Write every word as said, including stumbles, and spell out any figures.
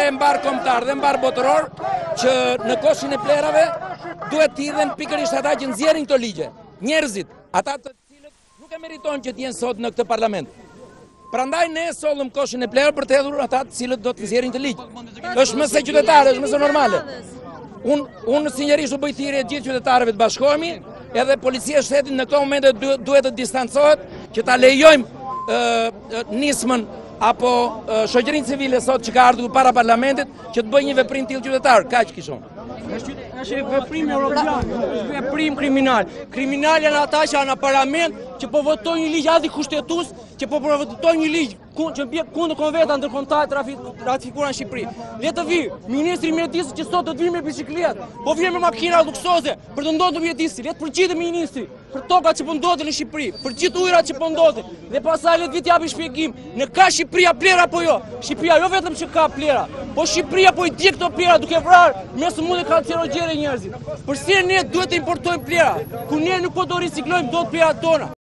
e mbar kombëtar dhe mbar botëror që në koshin e plerave duhet të hidhen pikërisht ata që nxjerrin këto ligje. Njerëzit, ata të cilët nuk e meritojnë që të jenë sot në këtë parlament. Prandaj ne sollëm koshin e plerave për të hedhur ata të cilët do të nxjerrin të ligj. Është më se qytetare, është më se normale. Unë un, sinqerisht u bëj thirrje gjithë qytetarëve të bashkohemi, edhe policia e shtetit në këto momente duhet të distancohet që ta lejojmë uh, nismën apo uh, shoqërinë civile sot që ka ardhur para parlamentit që të bëjë një veprim tillë qytetar, kaq kishon. Është veprim europian, është veprim kriminal. Kriminal janë ata që janë në parlament që po votojnë një ligj antikushtetues, që po votojnë një ligj që bie kundër konventit ndërkombëtar të ratifikuar në Shqipëri. Le të vi ministri i mjedisë që sot do të vi me biçikletë, po vjen me makina luksoze për të ndodhur mjedisi. Le të përgjigjet ministri për tokat që po ndodhin në Shqipëri, për gjithë ujërat që po ndodhin. Dhe pastaj le të vit japi shpjegim, në ka Shqipëria plera apo jo? Shqipëria jo vetëm që ka plera, po Shqipëria po i di këto plera duke vrarë me sëmundje kancerogjene njerëzit. Përse ne duhet të importojmë plera, ku ne nuk po do riciklojmë dot plerat tona?